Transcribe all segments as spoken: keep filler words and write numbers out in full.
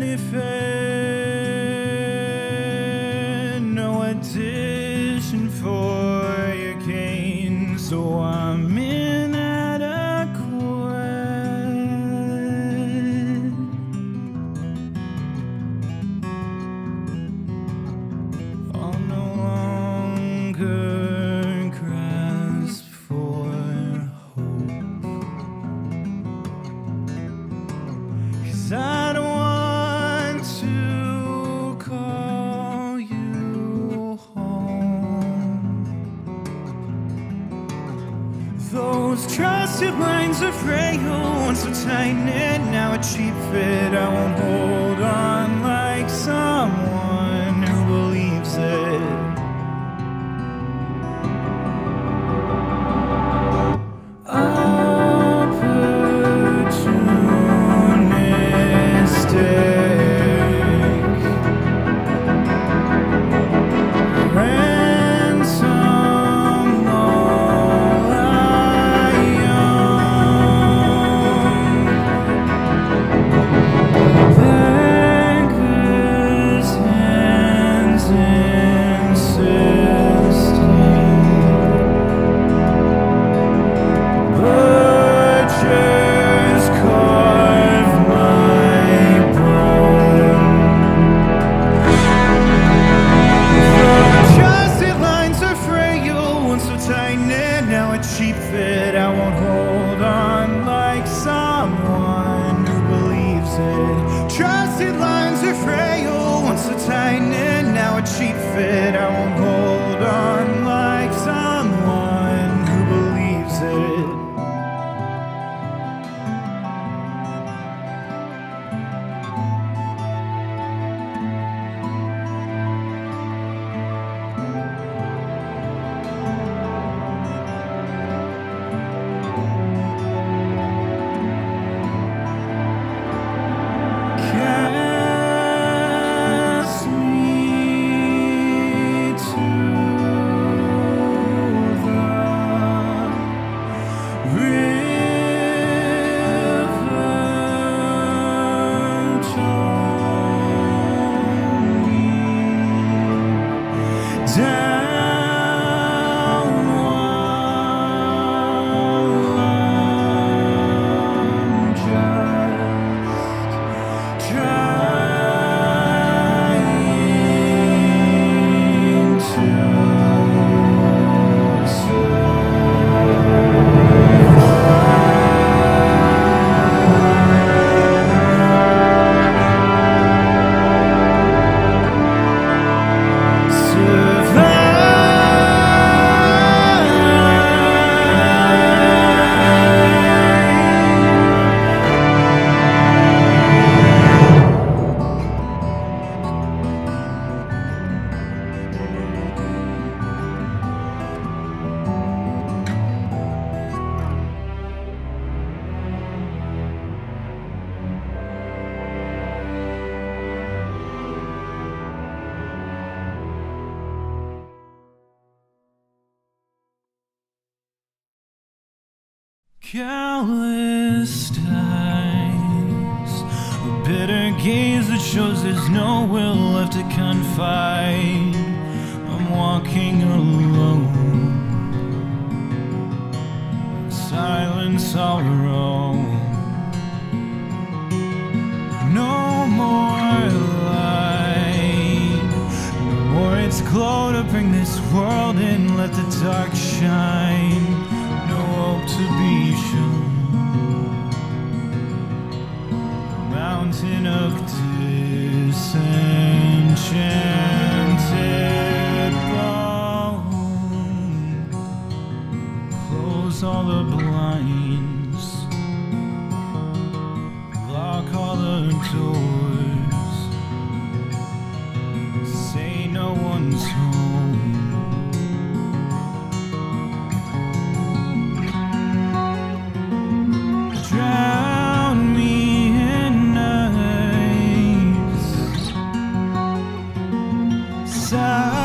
benefit, no addition for your gain. So I'm inadequate. I'll no longer grasp for hope, 'cause I don't want to call you home. Those trusted lines are frail, once so tight knit, now a cheap fit. I won't hold on like someone who believes it. Now a cheap fit, I won't hold on like someone who believes it. Trusted lines are frail, once so tight knit, now a cheap fit. I won't hold on like someone who believes it. Callous eyes, a bitter gaze that shows there's no will left to confide. I'm walking alone, silent sorrow. No more light, no more its glow to bring this world in. Let the dark shine, no hope to be shown. Mountain of disenchanted bone, close all the blinds, lock all the doors, say no one's home. Drown me in ice,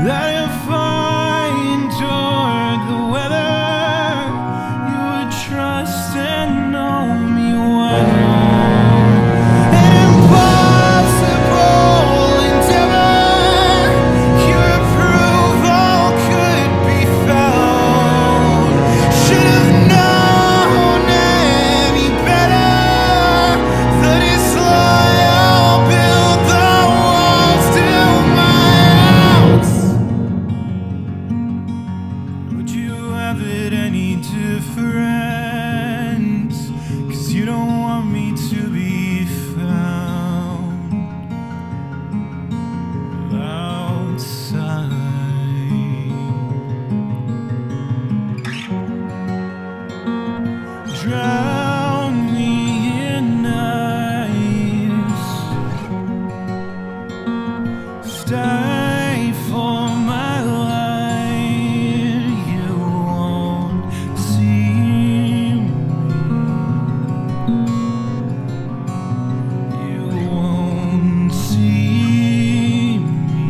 that if I endured the weather, you would trust and know me well. An impossible endeavor, your approval could be found. Should have known any better, that is I'll build the walls to my house. Would you have it any different? 'Cause you don't want me to be found outside. Drown me in ice, stay for my life. You won't see me, you won't see me,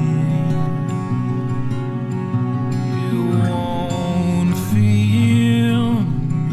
you won't feel me.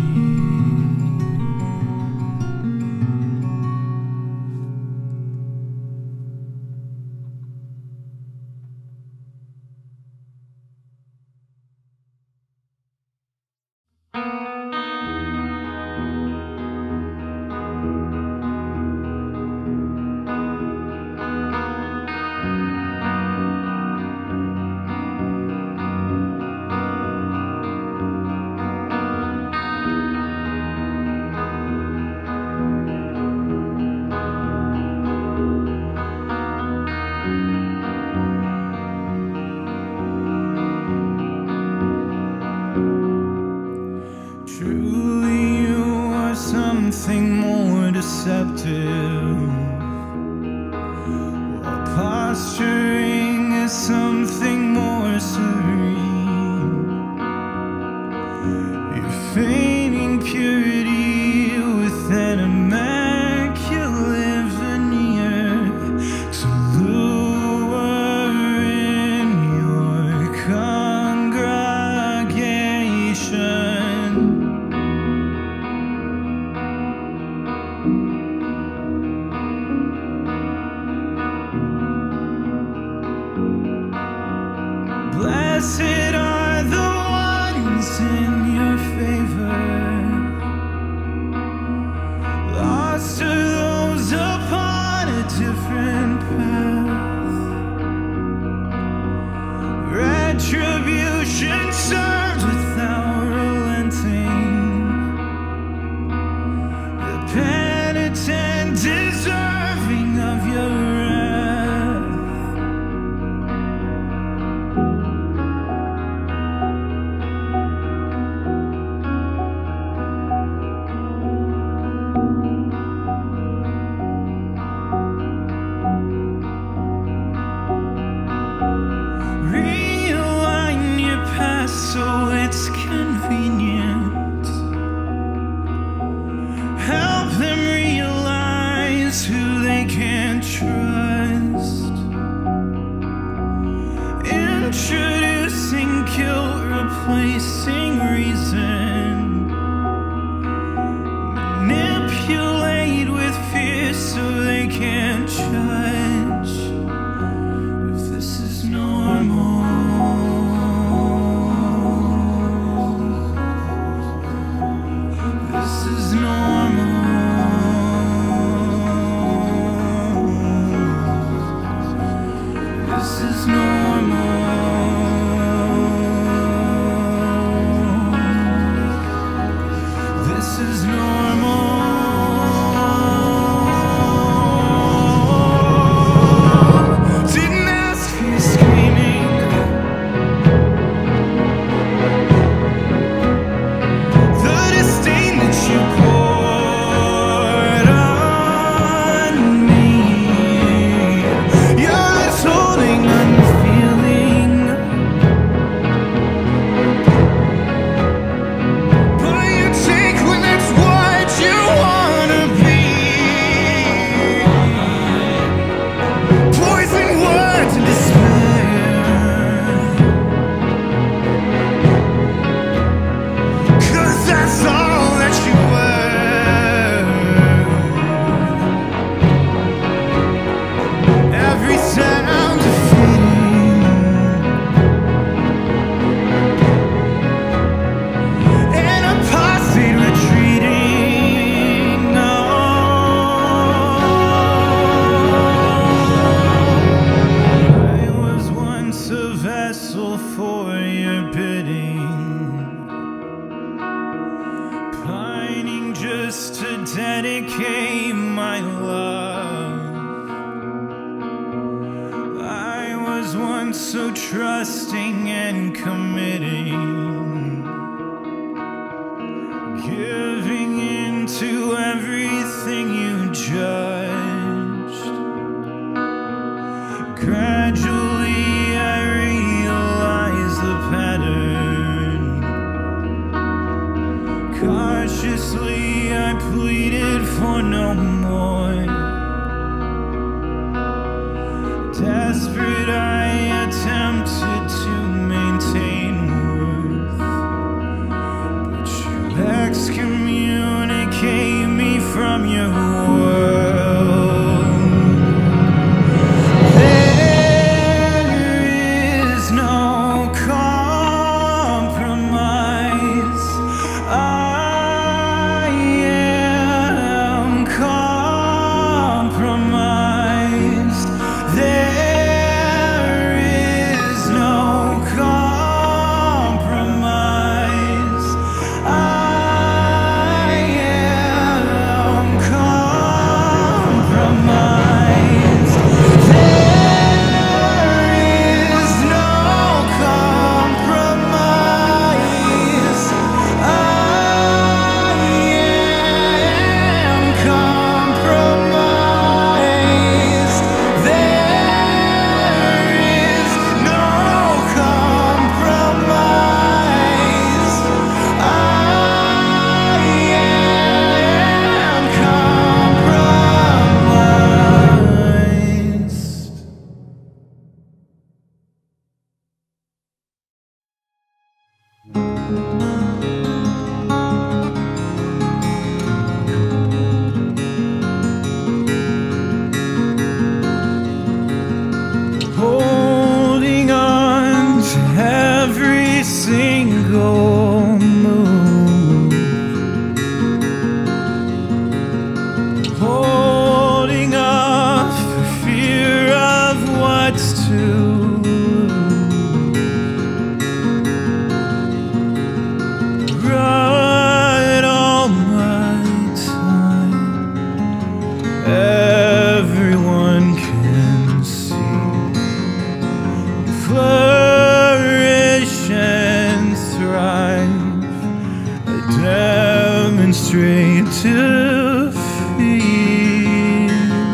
Truly you are something more deceptive, while posturing is something more serene. You're feigning purity with an immaculate veneer to lure in your congregation. Blessed are the ones in your favor, lost are those upon a different path. Retribution served without relenting, the penitent deserving of your wrath. Realign your past so it's convenient. Help them realize who they can't trust. Introducing guilt, replacing reason. Manipulate with fear so they can't judge if this is normal. This is normal. This is normal. This is normal. Didn't ask for your screaming. The disdain that you poured on me. You're withholding, unfeeling humble for your bidding, pining just to dedicate my love. I was once so trusting and committing, giving in to everything you judged. Gradually I realized the pattern. Cautiously I pleaded for no more. Desperate I attempted to maintain worth, but you excommunicate me from your world. Holding on to every single move, holding off for fear of what's to lose. Right all my time, everyone can see. Flourish and thrive, I demonstrate defeat.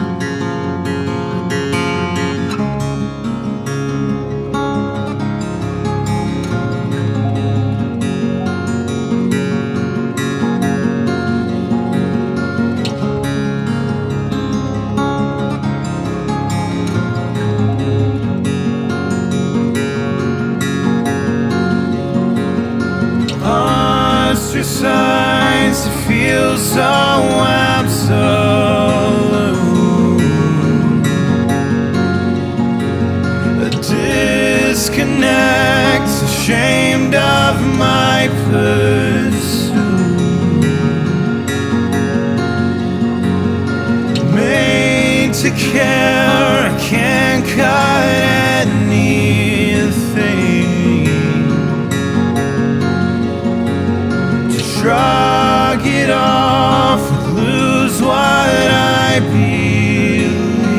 Ostracized, it feels so absolute. A disconnect, ashamed of my pursuit. Made to care, I can't cut anything. Shrug it off, lose what I believe.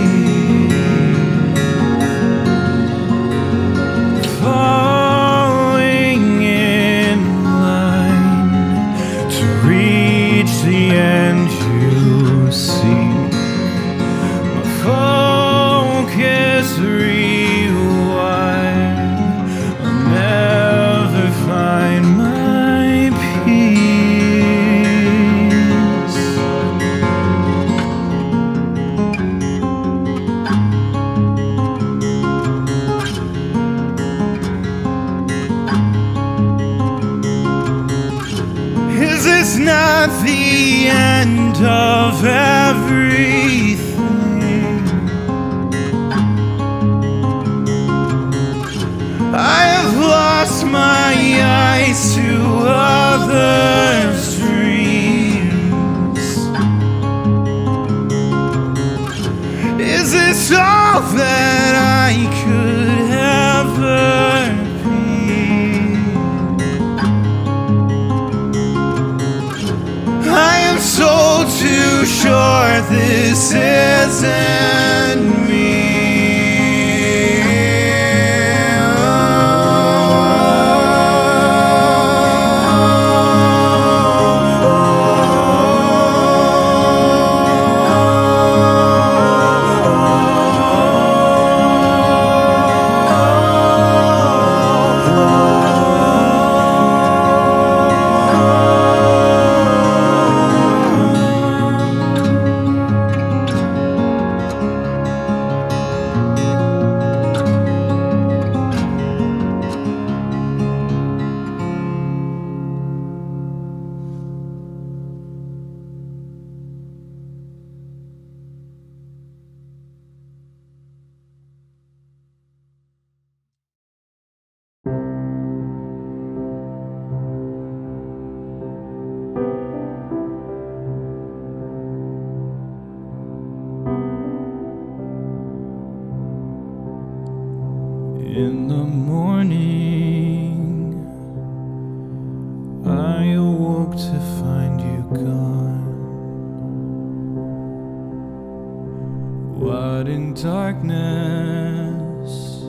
Falling in line to reach the end you see. My focus rewind, I'll never find my peace. Is this not the end of everything? I have lost my eyes to others' dreams. Is this all that I could ever be? this isn't me. In the morning, I awoke to find you gone. What in darkness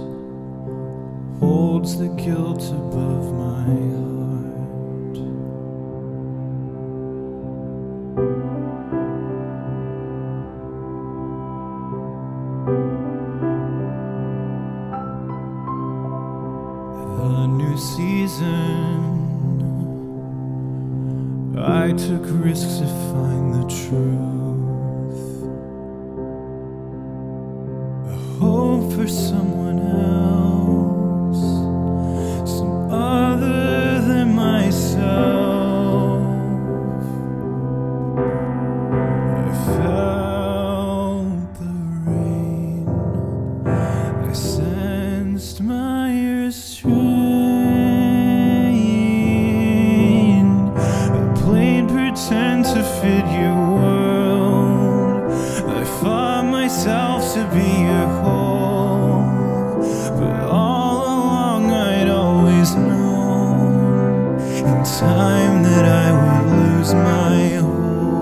holds the guilt above my heart? A new season, I took risks to find the truth. A hope for someone else, some other than myself. I felt the rain, I sensed my restraint. Pretend to fit your world. I fought myself to be your whole, but all along I'd always known in time that I would lose my hold.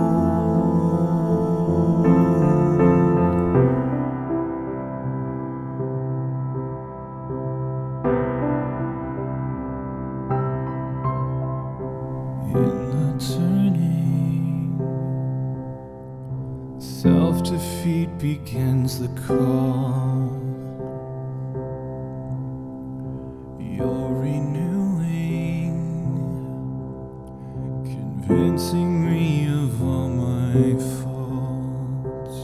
In the turning, self-defeat begins the call. You're renewing, convincing me of all my faults.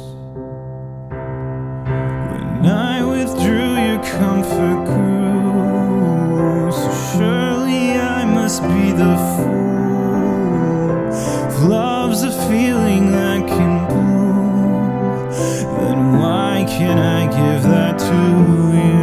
When I withdrew, your comfort grew, so surely I must be the fool. If love's a feeling that can bloom, then why can't I give that to you?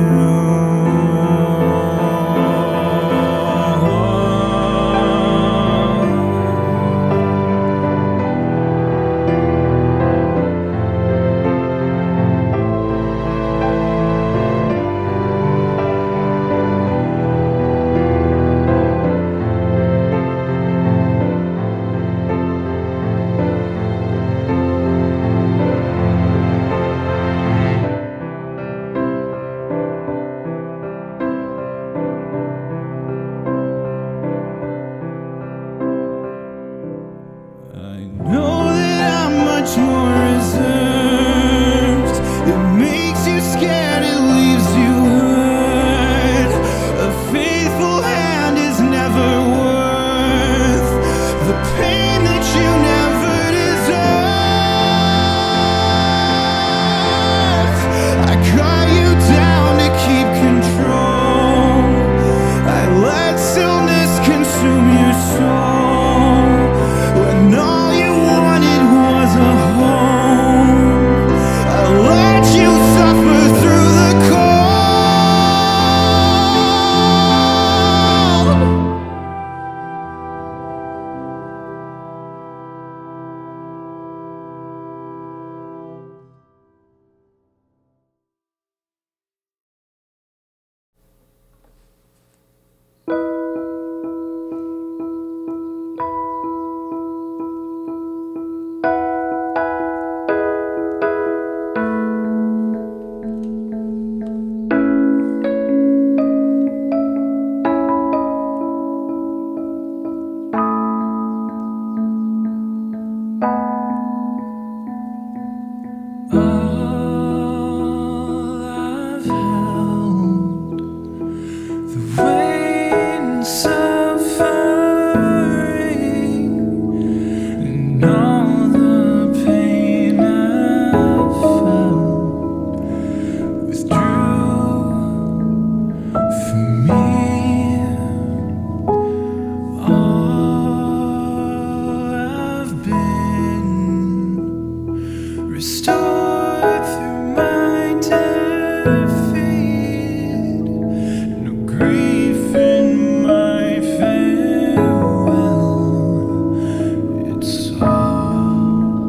grief in my farewell. It's all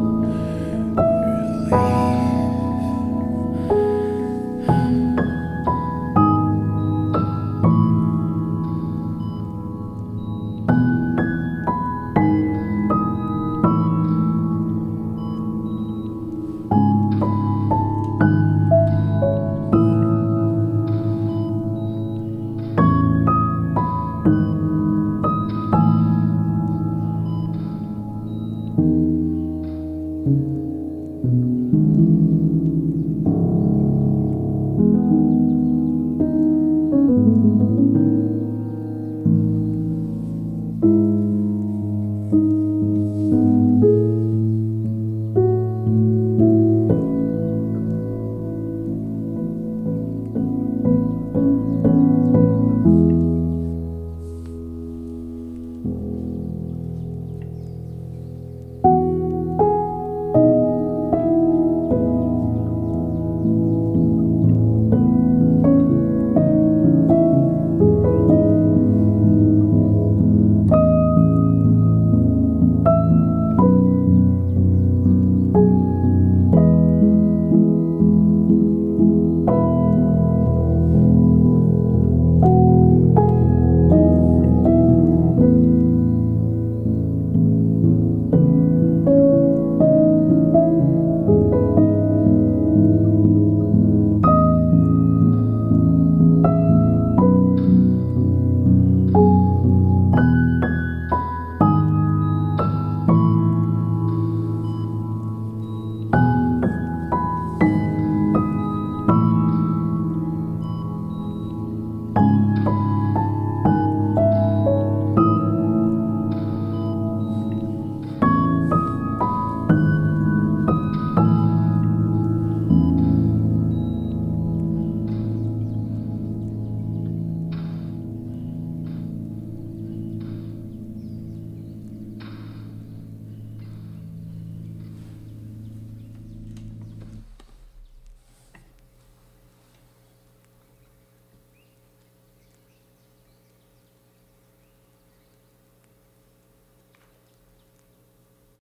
relief.